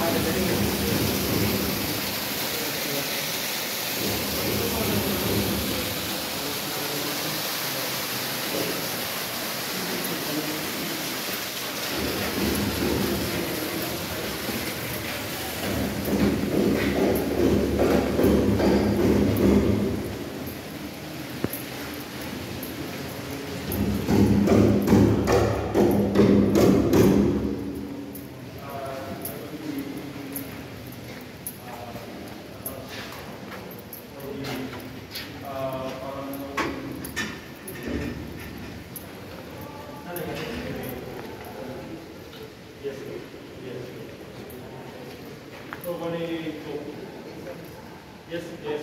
Yes, yes.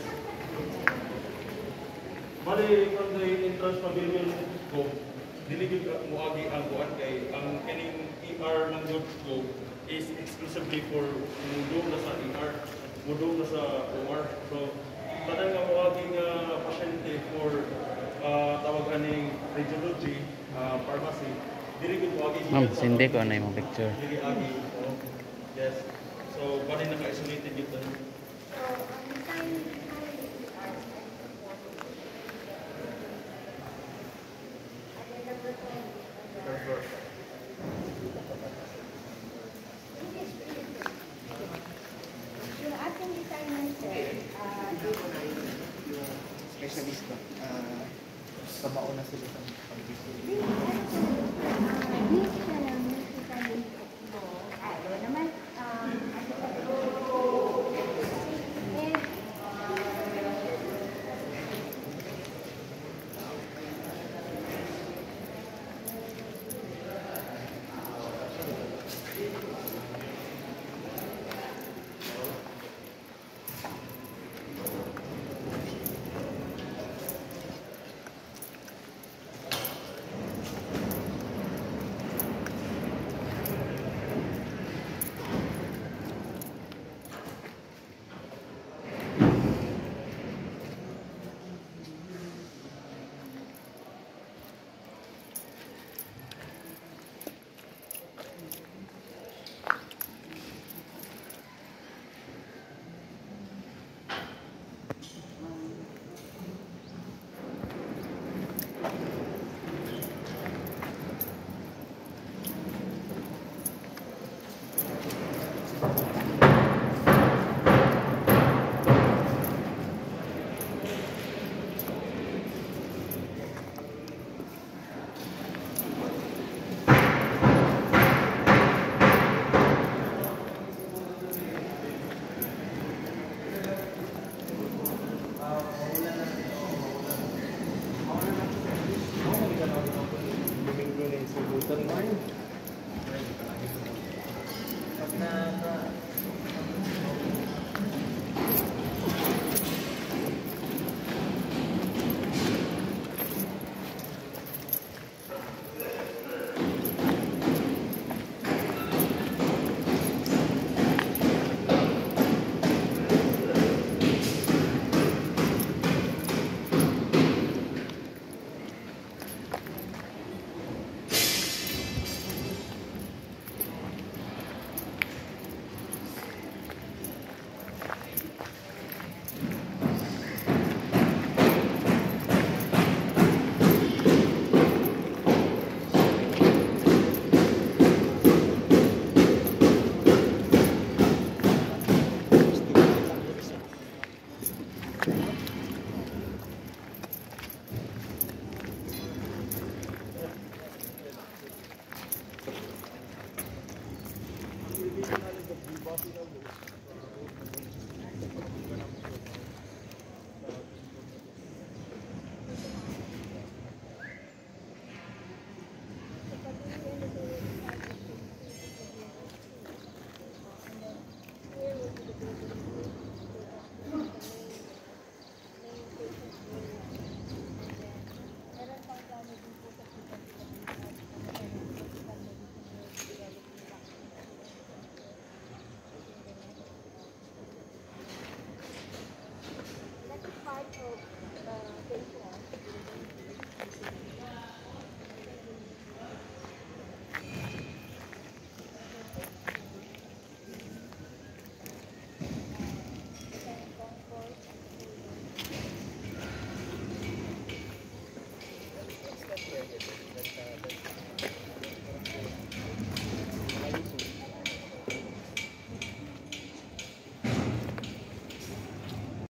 Bali, from the entrance pavilion ko, diligid mo agi ang buwan kay ang kining ER ng good ko is exclusively for mudong na sa ER, mudong na sa OR. So, tanang nga mo agi nga pasyente for tawagan ng radiology, pharmacy, diligid mo agi. Ma'am, sindi ko na yung picture. Dili agi. Yes. So, bali naka-isolated dito. Specialist ba? Sa mauna sila sa pag-isip.